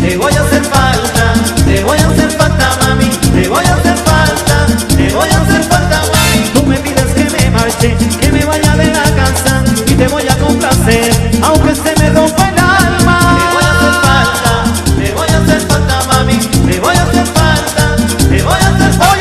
te voy a hacer falta, te voy a hacer falta, mami, te voy a hacer falta, te voy a hacer falta, mami. Tú me pides que me marche, que me vaya de la casa y te voy a complacer, aunque se me rompa el alma. Te voy a hacer falta, te voy a hacer falta, mami, te voy a hacer falta, te voy a hacer falta.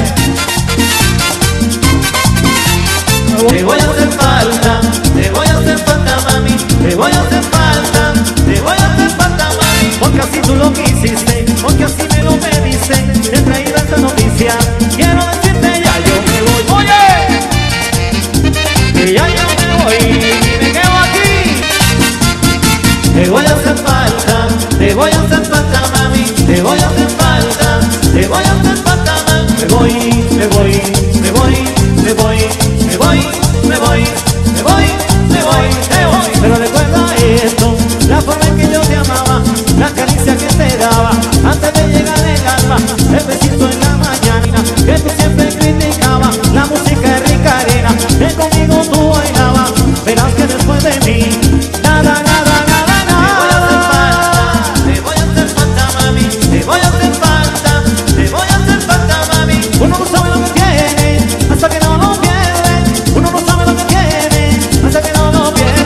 Te voy a hacer falta, te voy a hacer falta, mami, te voy a hacer falta, te voy a hacer falta, mami. Porque así tú lo quisiste, porque así me lo pediste, te he traído esta noticia, quiero decirte ya yo me voy. Oye, que ya yo me voy y me quedo aquí. Te voy a hacer falta, te voy a hacer falta, mami, te voy a hacer falta, te voy a hacer falta, mami. Me voy, me voy, me voy, me voy, me voy, me voy, me voy, me voy, me voy. Pero recuerda esto, la forma en que yo te amaba, la caricia que te daba antes de llegar el alma, el besito en la mañana que tú siempre criticabas, la música es rica arena que conmigo tú bailabas. Verás que después de mí nada, nada, nada, nada. Te voy a hacer falta, mami, te voy a hacer falta, te voy a hacer falta, mami. Uno no sabe lo que tiene hasta que no lo pierde, uno no sabe lo que tiene hasta que no lo pierde.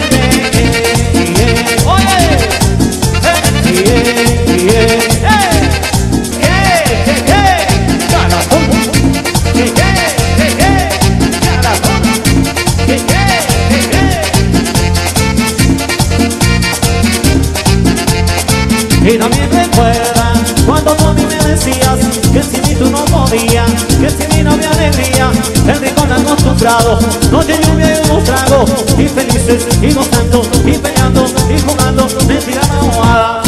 Oye, y también recuerda cuando tú a mí me decías que sin mí tú no podías, que sin mí no había alegría, el rincón acostumbrado, noche lluvia y unos tragos, y felices y gozando y peleando y jugando, mentira mojada.